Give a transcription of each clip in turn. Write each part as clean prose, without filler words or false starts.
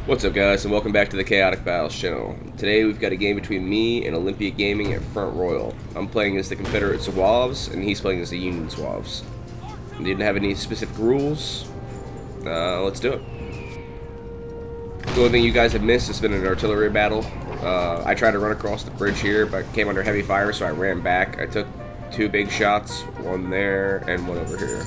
What's up, guys, and welcome back to the Chaotic Battles channel. Today we've got a game between me and Olympia Gaming at Front Royal. I'm playing as the Confederate Zouaves, and he's playing as the Union Zouaves. They didn't have any specific rules. Let's do it. The only thing you guys have missed has been an artillery battle. I tried to run across the bridge here, but came under heavy fire, so I ran back. I took two big shots, one there and one over here.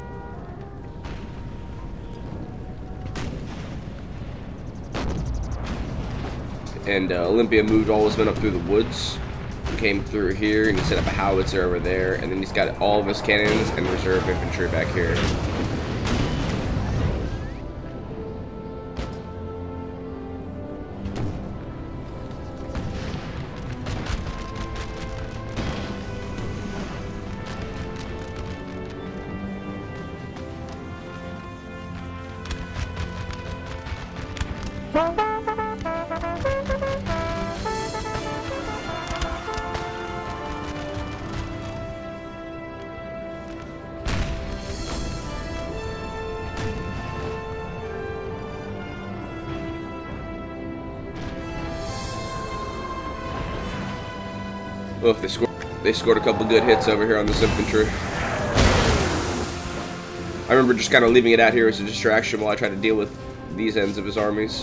And Olympia moved all his men up through the woods, came through here, and he set up a howitzer over there, and then he's got all of his cannons and reserve infantry back here. Look, they scored a couple good hits over here on this infantry. I remember just kind of leaving it out here as a distraction while I tried to deal with these ends of his armies.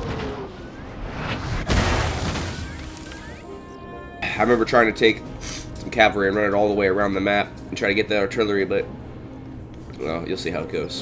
I remember trying to take some cavalry and run it all the way around the map and try to get the artillery, but well, you'll see how it goes.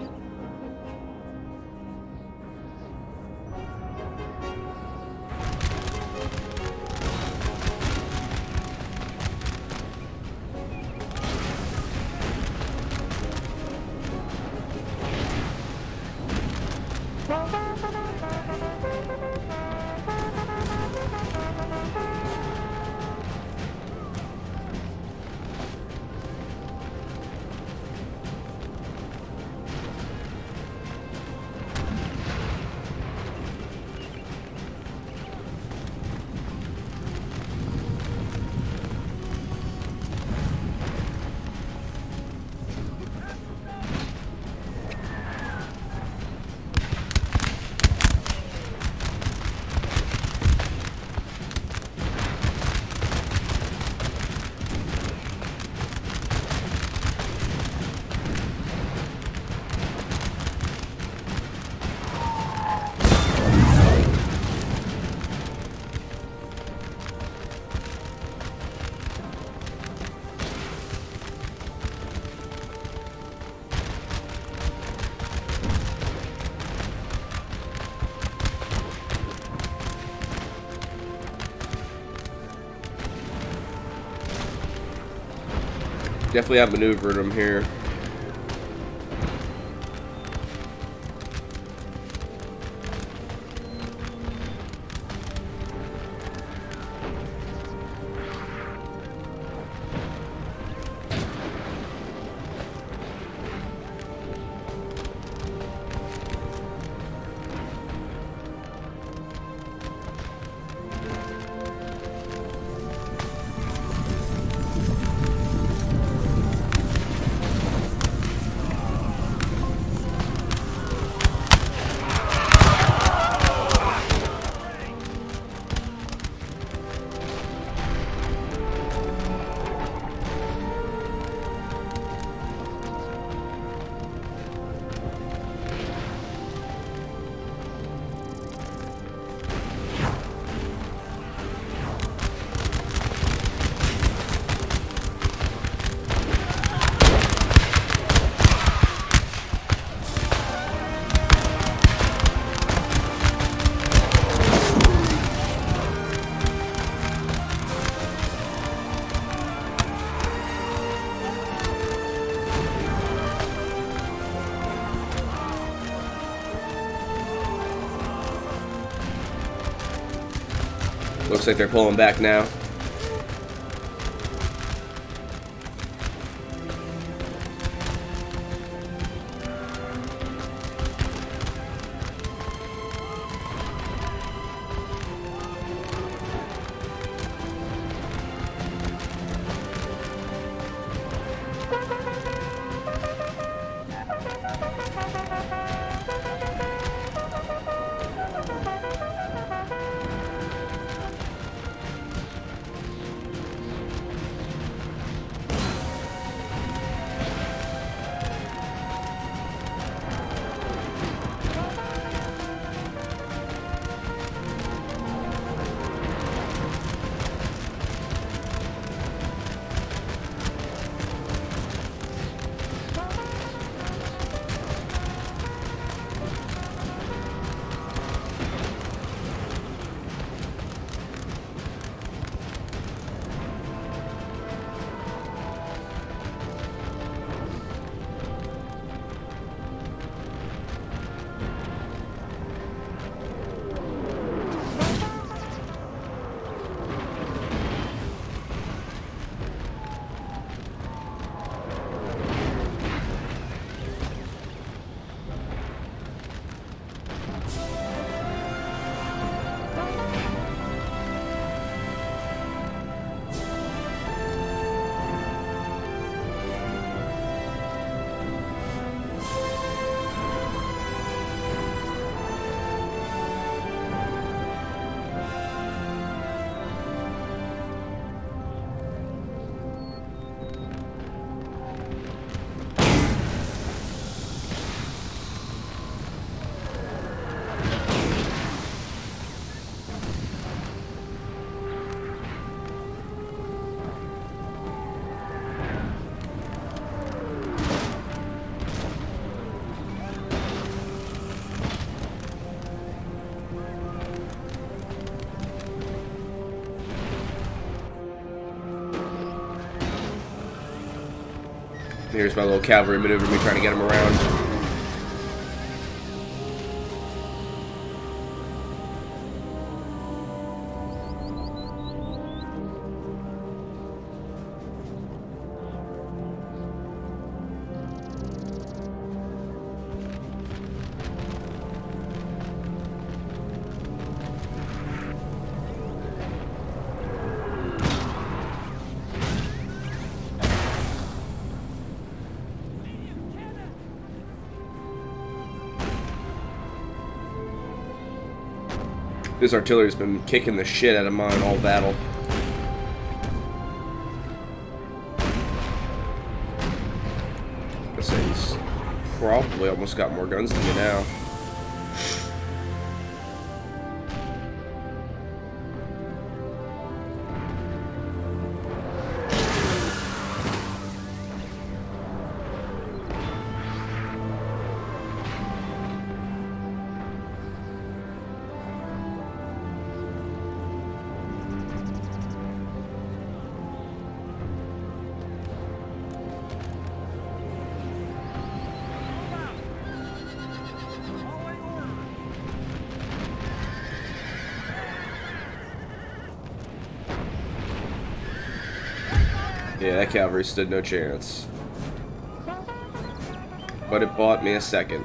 Definitely outmaneuvered him here. Looks like they're pulling back now. Here's my little cavalry maneuver, me trying to get him around. This artillery's been kicking the shit out of mine all battle. This thing's probably almost got more guns than me now. Yeah, that cavalry stood no chance. But it bought me a second.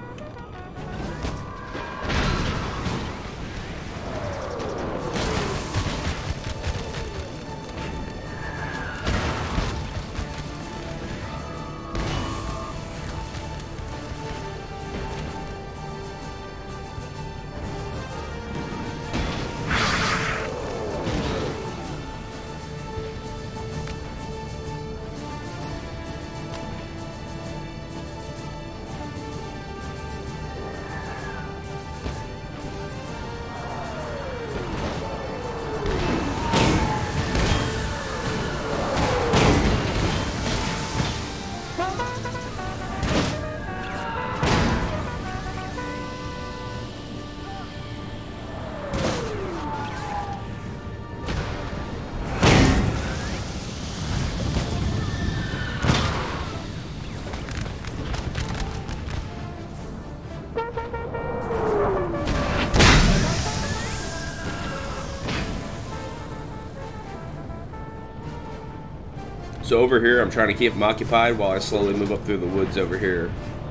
So over here, I'm trying to keep them occupied while I slowly move up through the woods over here.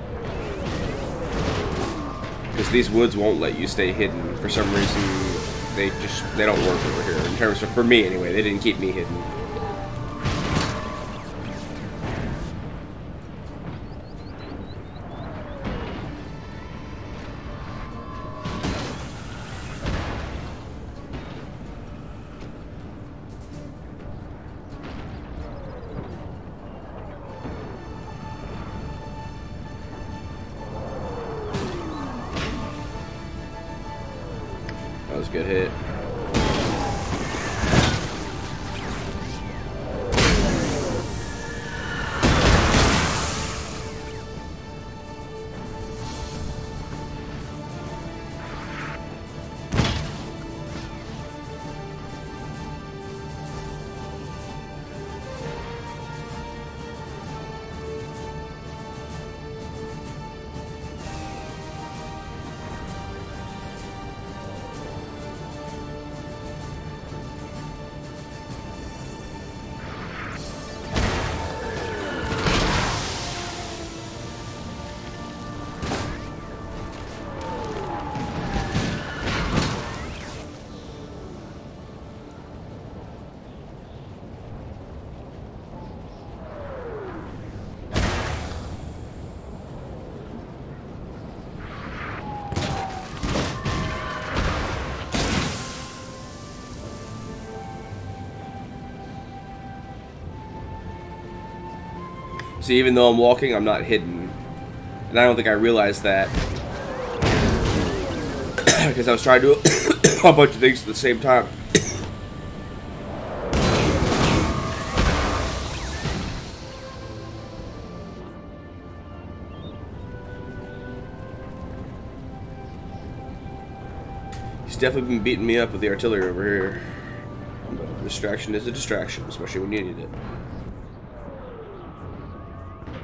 Because these woods won't let you stay hidden. For some reason, they don't work over here. In terms of, for me anyway, they didn't keep me hidden. That was a good hit. See, even though I'm walking, I'm not hidden. And I don't think I realized that. Because I was trying to do a bunch of things at the same time. He's definitely been beating me up with the artillery over here. But distraction is a distraction, especially when you need it.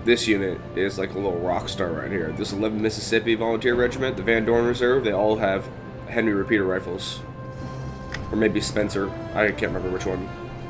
This unit is like a little rock star right here. This 11th Mississippi Volunteer Regiment, the Van Dorn Reserve, they all have Henry repeater rifles. Or maybe Spencer. I can't remember which one.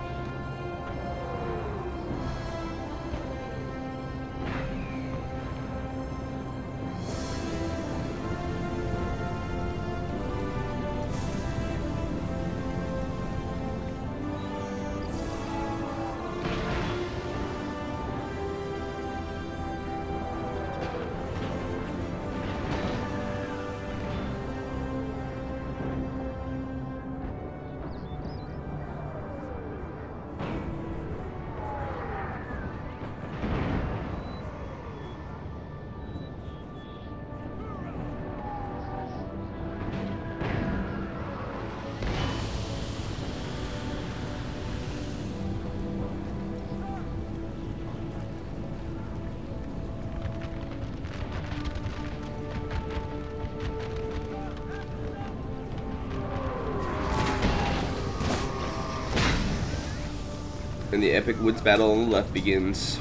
And the epic woods battle on the left begins.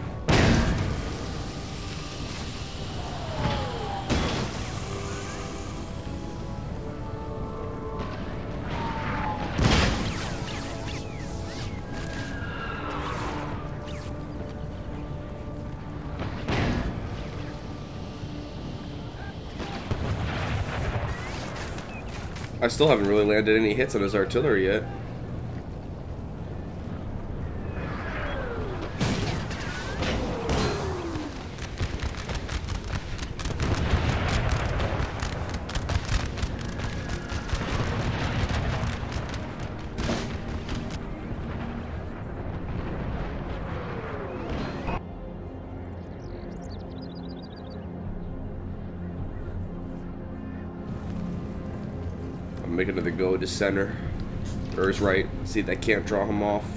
I still haven't really landed any hits on his artillery yet. I'm making another go to center, or his right. See if that can't draw him off.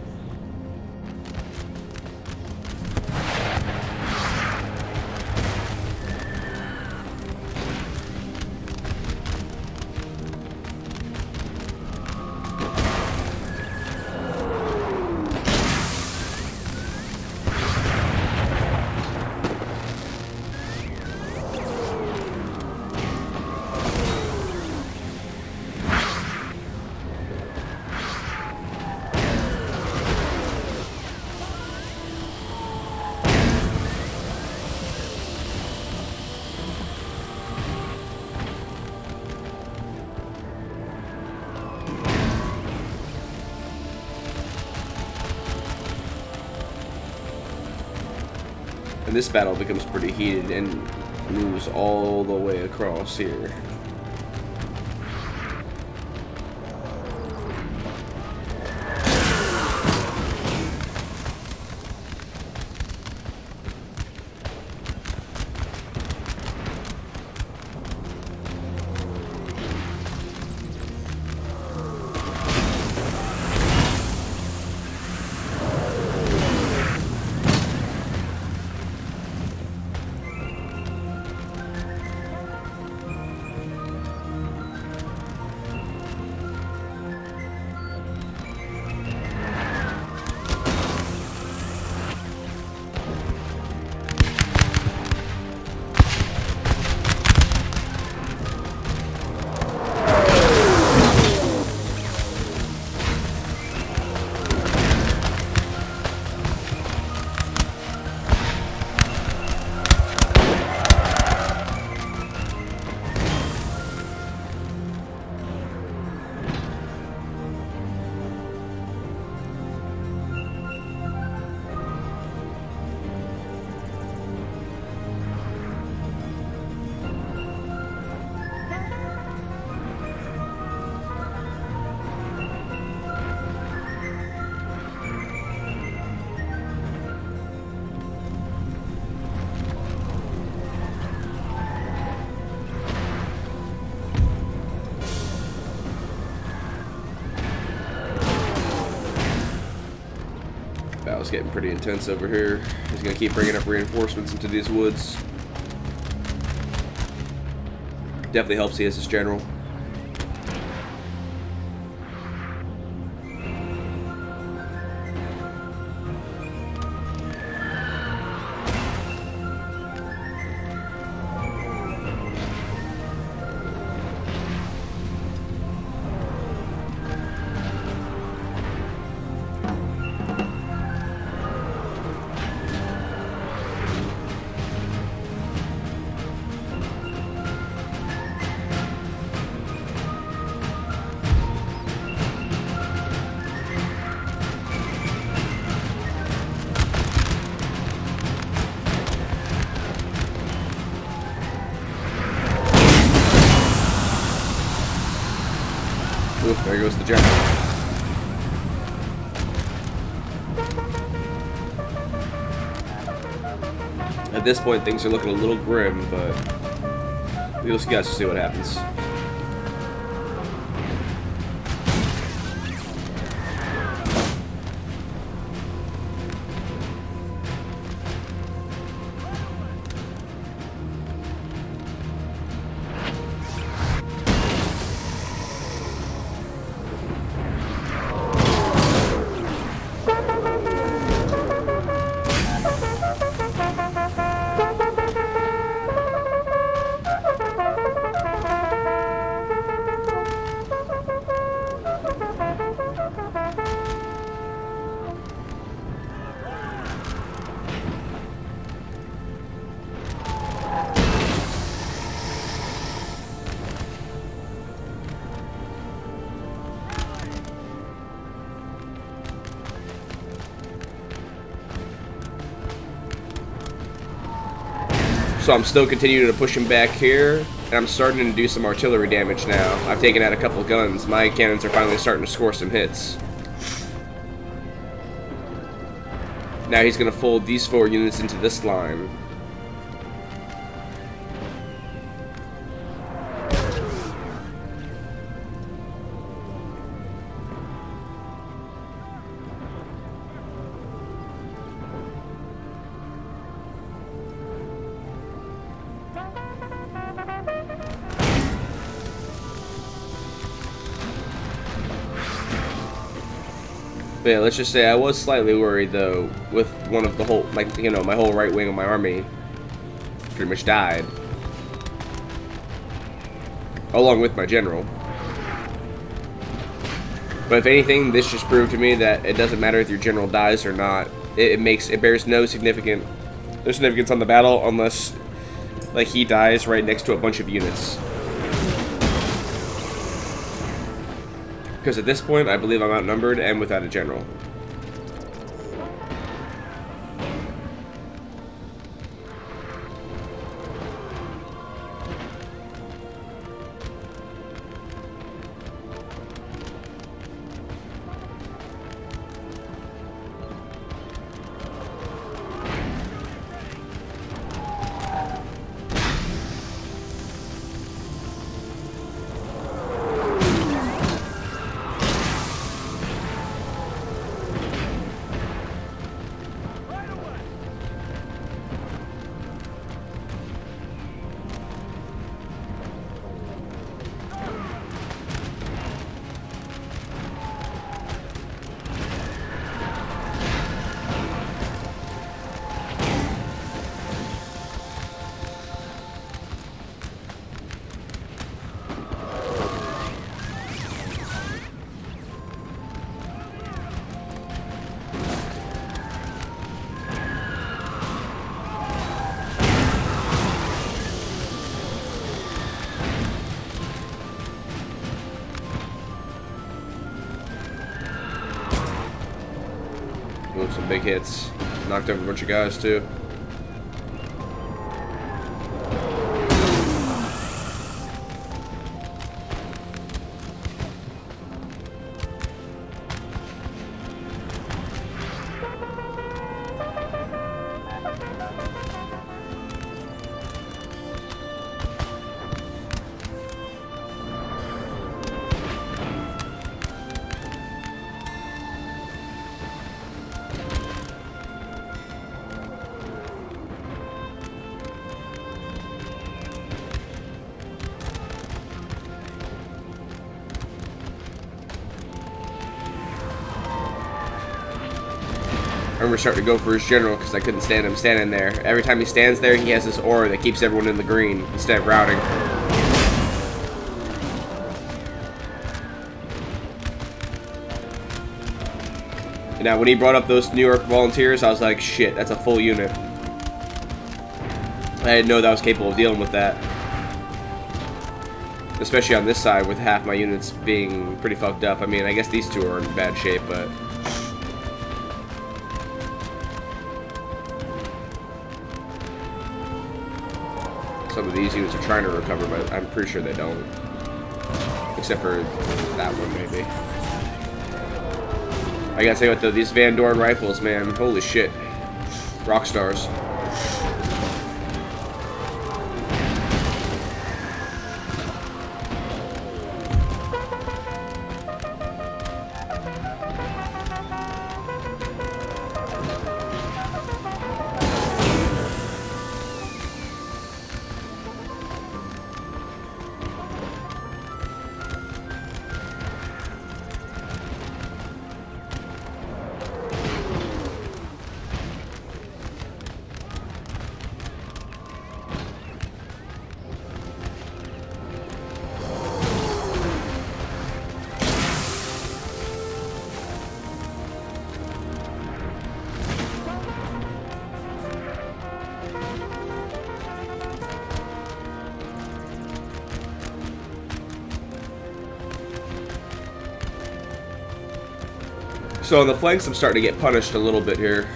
And this battle becomes pretty heated and moves all the way across here. Battle's getting pretty intense over here. He's gonna keep bringing up reinforcements into these woods. Definitely helps he has his general. There goes the general. At this point, things are looking a little grim, but we'll just see what happens. So I'm still continuing to push him back here, and I'm starting to do some artillery damage now. I've taken out a couple of guns. My cannons are finally starting to score some hits. Now he's going to fold these 4 units into this line. But yeah, let's just say I was slightly worried though with one of the whole, like, you know, my whole right wing of my army pretty much died. Along with my general. But if anything, this just proved to me that it doesn't matter if your general dies or not. It bears no significance on the battle unless, like, he dies right next to a bunch of units. Because at this point, I believe I'm outnumbered and without a general. Some big hits. Knocked over a bunch of guys too. I remember starting to go for his general because I couldn't stand him standing there. Every time he stands there, he has this aura that keeps everyone in the green instead of routing. Now, when he brought up those New York volunteers, I was like, shit, that's a full unit. I didn't know that I was capable of dealing with that. Especially on this side with half my units being pretty fucked up. I mean, I guess these two are in bad shape, but... some of these units are trying to recover, but I'm pretty sure they don't. except for that one, maybe. I gotta say what though, these Van Doren rifles, man, holy shit. Rock stars. So on the flanks, I'm starting to get punished a little bit here.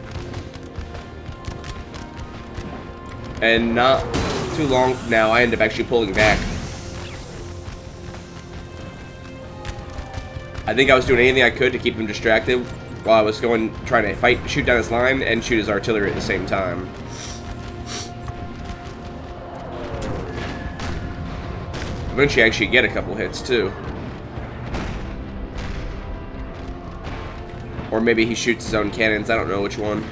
And not too long from now, I end up actually pulling back. I think I was doing anything I could to keep him distracted while I was trying to shoot down his line and shoot his artillery at the same time. Eventually I actually get a couple hits too. Or maybe he shoots his own cannons, I don't know which one.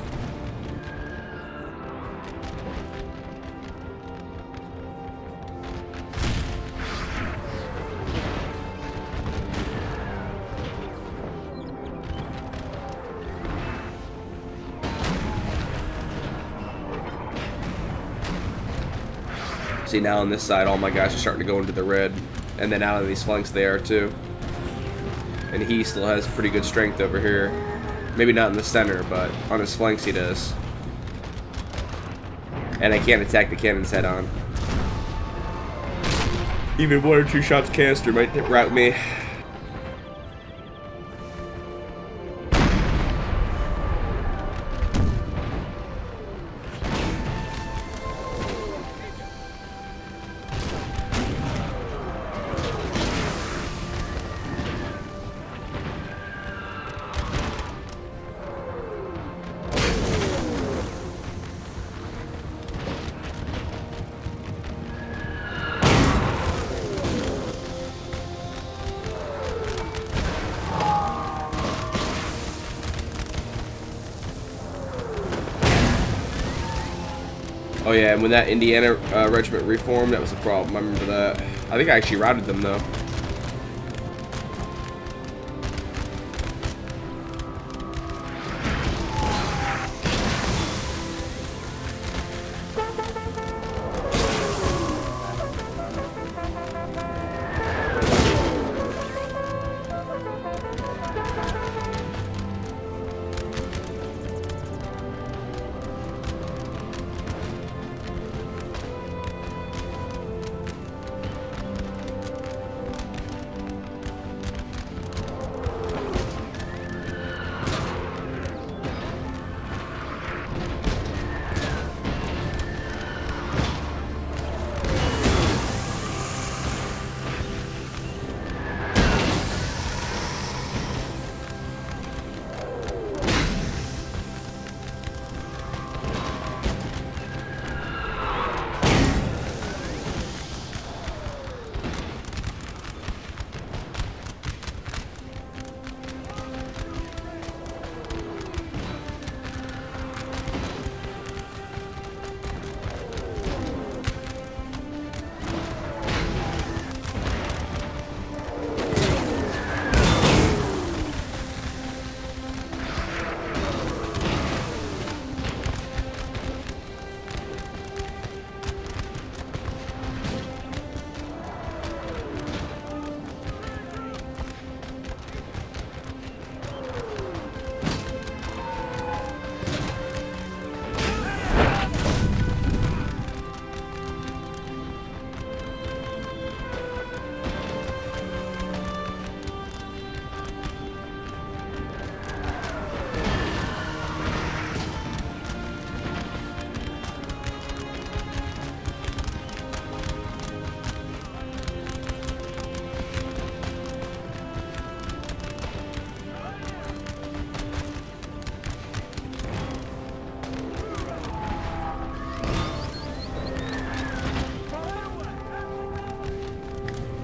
See, now on this side, all my guys are starting to go into the red. And then out on these flanks they are too. And he still has pretty good strength over here. Maybe not in the center, but on his flanks he does. And I can't attack the cannons head on. Even 1 or 2 shots canister might rout me. Oh yeah, and when that Indiana regiment reformed, that was a problem. I remember that. I think I actually routed them though.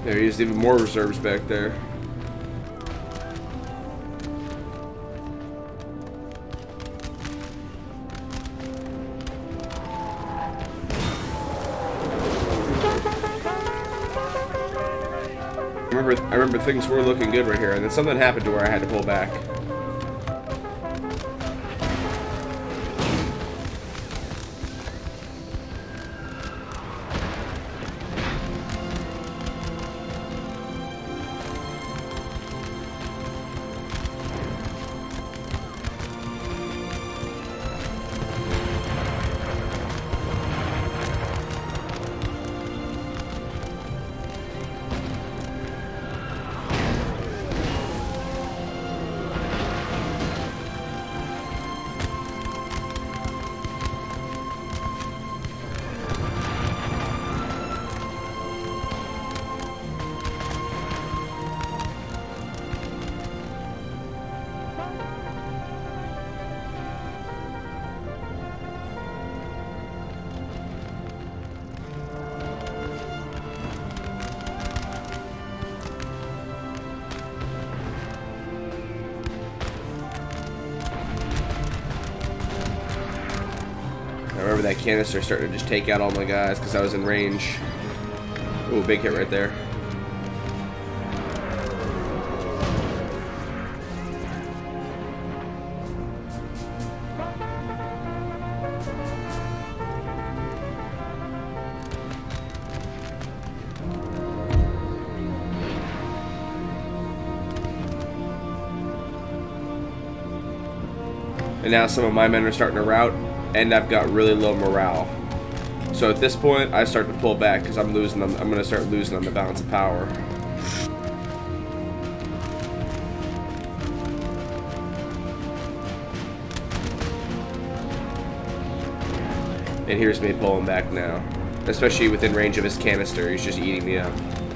There, he's even more reserves back there. I remember things were looking good right here, and then something happened to where I had to pull back. I remember that canister starting to just take out all my guys because I was in range. Ooh, big hit right there. And now some of my men are starting to rout, and I've got really low morale. So at this point, I start to pull back because I'm losing. I'm going to start losing on the balance of power. And here's me pulling back now, especially within range of his canister. He's just eating me up.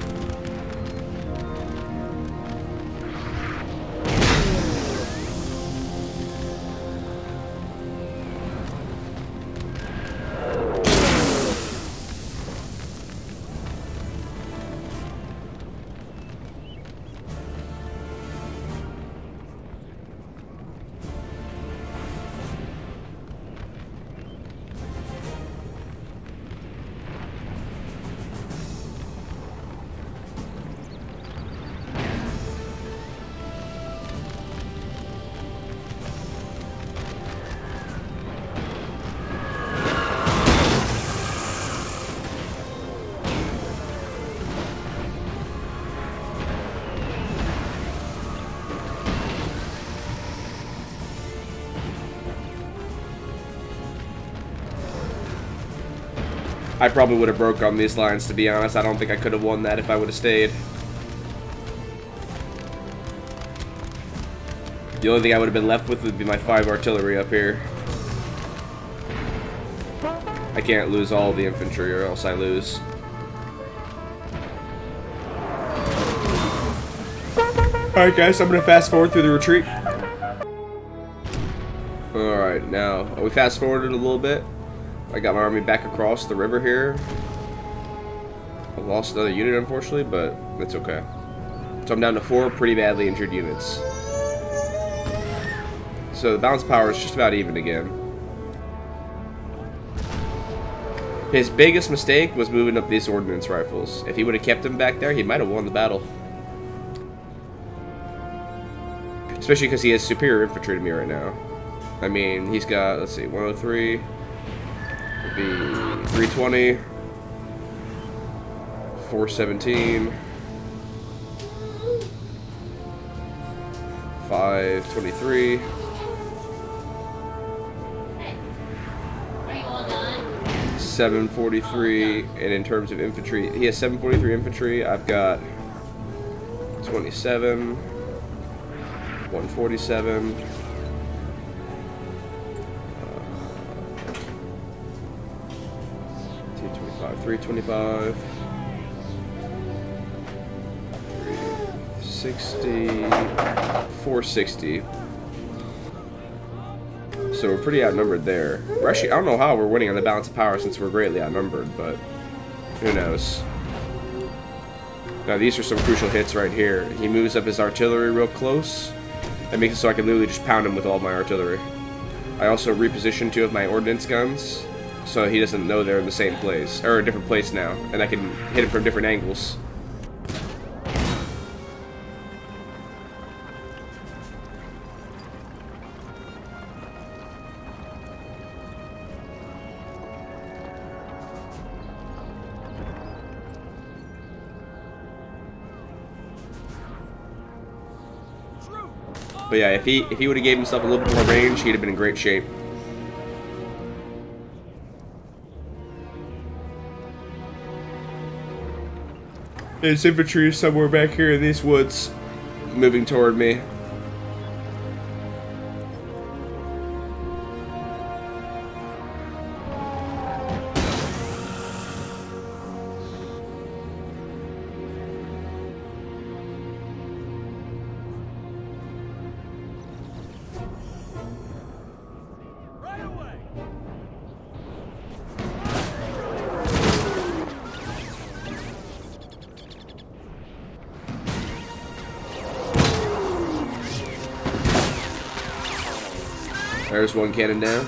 I probably would have broke on these lines, to be honest. I don't think I could have won that if I would have stayed. The only thing I would have been left with would be my 5 artillery up here. I can't lose all the infantry or else I lose. Alright guys, I'm going to fast forward through the retreat. Alright, now we fast forwarded a little bit. I got my army back across the river here. I lost another unit, unfortunately, but it's okay. So I'm down to 4 pretty badly injured units. So the balance power is just about even again. His biggest mistake was moving up these ordnance rifles. If he would have kept them back there, he might have won the battle. Especially because he has superior infantry to me right now. I mean, he's got, let's see, 103... Would be 320, 417, 523, 743, and in terms of infantry, he has 743 infantry. I've got 27, 147. 325, 360, 460. So we're pretty outnumbered there. We're actually, I don't know how we're winning on the balance of power since we're greatly outnumbered, but who knows. Now these are some crucial hits right here. He moves up his artillery real close. That makes it so I can literally just pound him with all my artillery. I also reposition 2 of my ordnance guns, so he doesn't know they're in the same place, or a different place now, and I can hit him from different angles. But yeah, if he would have gave himself a little bit more range, he'd have been in great shape. His infantry is somewhere back here in these woods, moving toward me. There's one cannon down.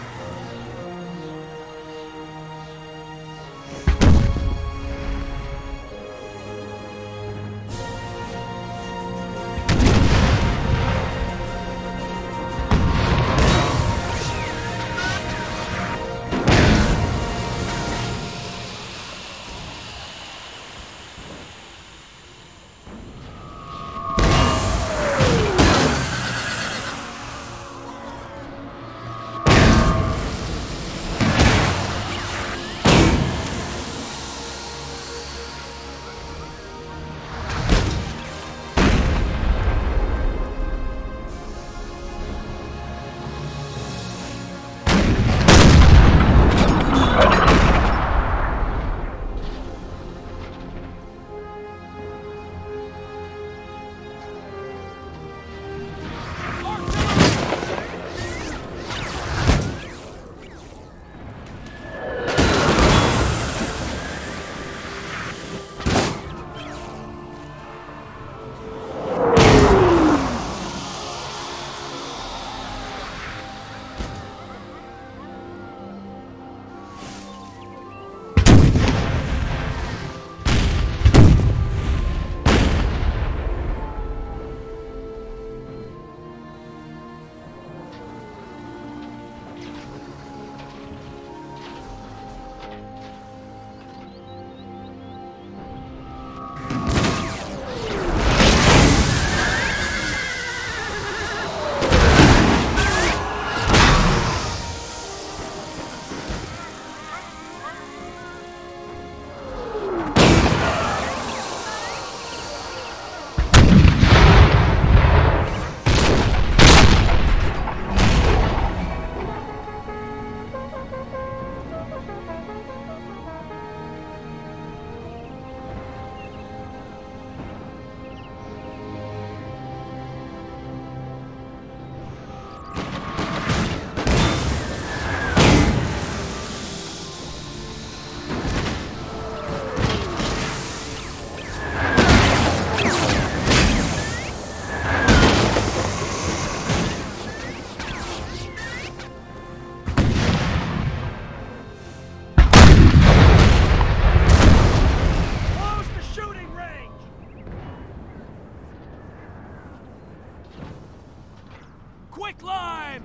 Quicklime!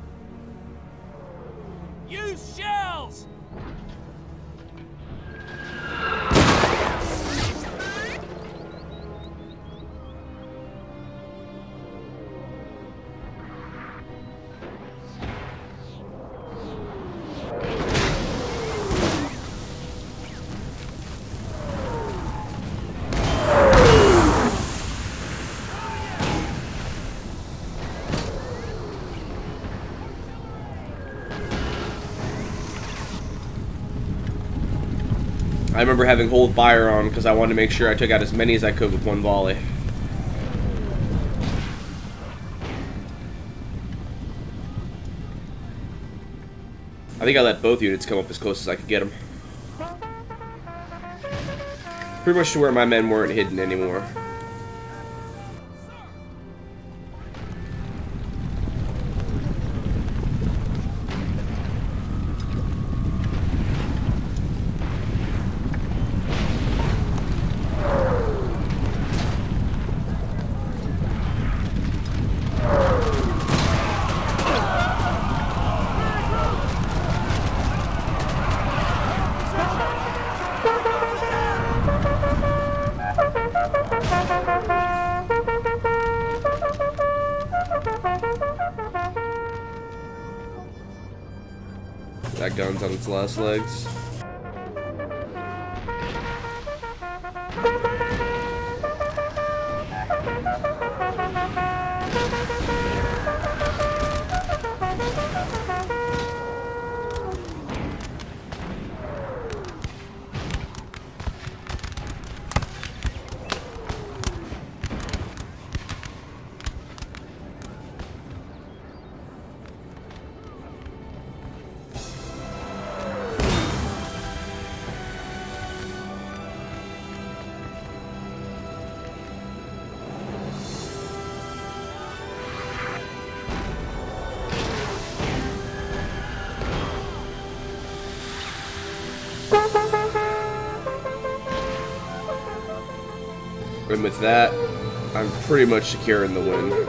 Use shells! I remember having hold fire on because I wanted to make sure I took out as many as I could with one volley. I think I let both units come up as close as I could get them. Pretty much to where my men weren't hidden anymore. That gun's on its last legs. And with that, I'm pretty much securing the win.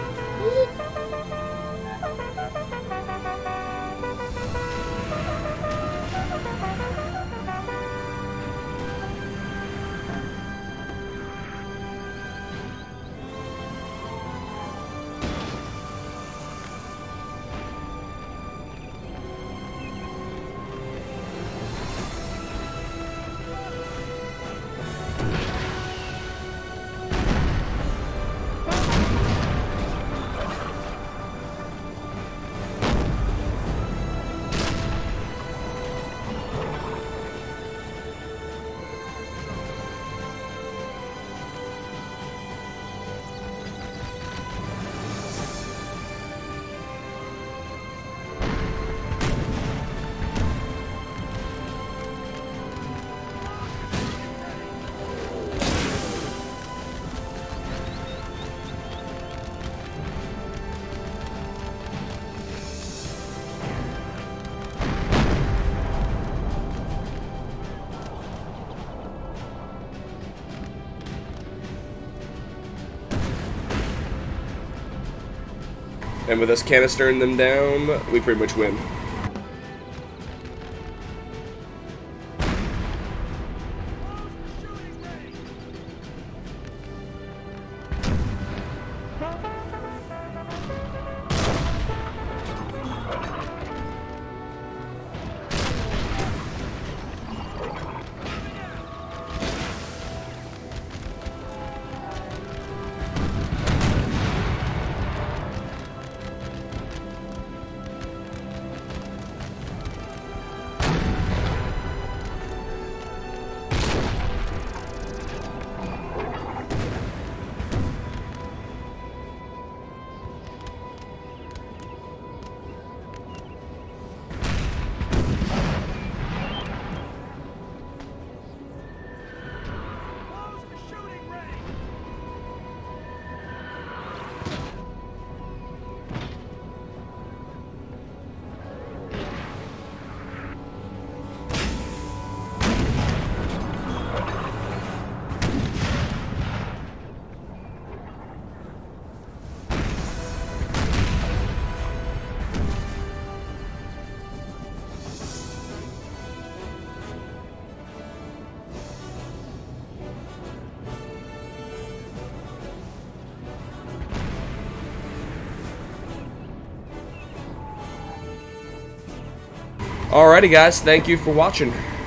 And with us canistering them down, we pretty much win. Alrighty guys, thank you for watching.